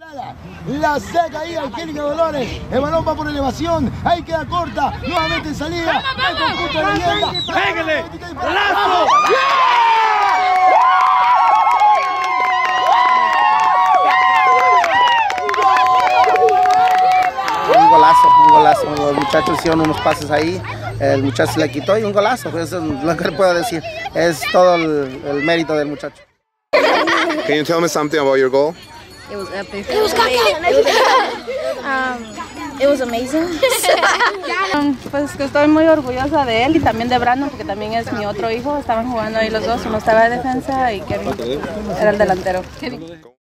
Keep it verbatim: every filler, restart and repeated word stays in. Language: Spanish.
La saca ahí Angélica Dolores. El balón va por elevación. Ahí queda corta. Nuevamente en salida. El conjunto de Leyenda. ¡Pégale! ¡Golazo! Un golazo, un golazo. Los muchachos hicieron unos pases ahí. El muchacho se le quitó y un golazo. Eso es lo que le puedo decir. Es todo el, el mérito del muchacho. Can you tell me something about your goal? It was epic. It was um, It was amazing. um, pues que estoy muy orgullosa de él y también de Brandon porque también es mi otro hijo. Estaban jugando ahí los dos. Uno estaba de defensa y Kevin era el delantero.